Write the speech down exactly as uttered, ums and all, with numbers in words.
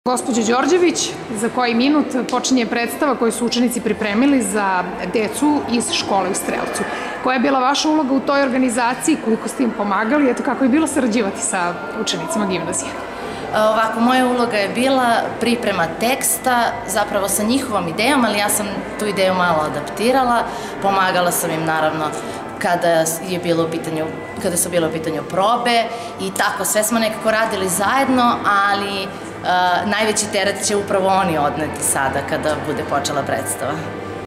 Gospođo Đorđević, za koji minut počinje predstava koju su učenici pripremili za decu iz škole u Strelcu. Koja je bila vaša uloga u toj organizaciji, koliko ste im pomagali, eto kako je bilo sarađivati sa učenicima gimnazije? Ovako, moja uloga je bila priprema teksta, zapravo sa njihovom idejom, ali ja sam tu ideju malo adaptirala, pomagala sam im naravno kada je bilo u pitanju, kada su bile u pitanju probe i tako, sve smo nekako radili zajedno, ali najveći teret će upravo oni odneti sada kada bude počela predstava.